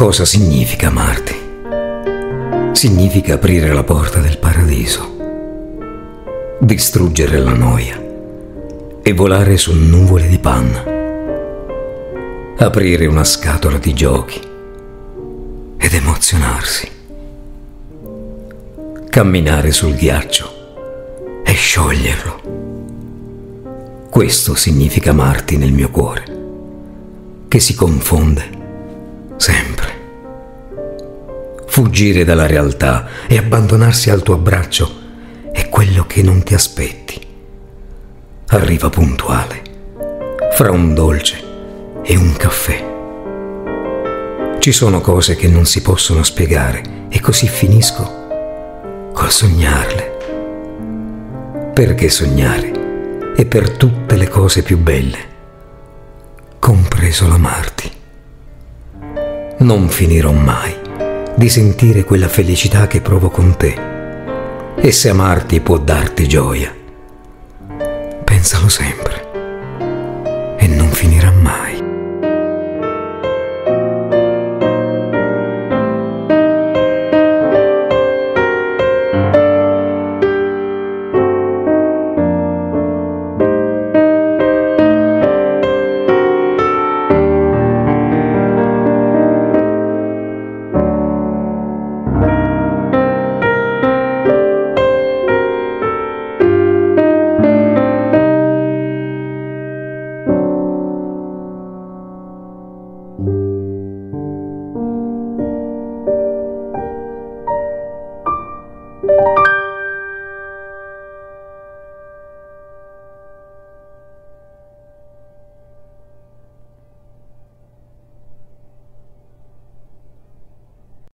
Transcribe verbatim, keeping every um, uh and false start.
Cosa significa amarti? Significa aprire la porta del paradiso, distruggere la noia e volare su nuvole di panna, aprire una scatola di giochi ed emozionarsi, camminare sul ghiaccio e scioglierlo. Questo significa amarti nel mio cuore, che si confonde sempre. Fuggire dalla realtà e abbandonarsi al tuo abbraccio è quello che non ti aspetti. Arriva puntuale, fra un dolce e un caffè. Ci sono cose che non si possono spiegare e così finisco col sognarle. Perché sognare è per tutte le cose più belle, compreso l'amarti. Non finirò mai di sentire quella felicità che provo con te, e se amarti può darti gioia, pensalo sempre.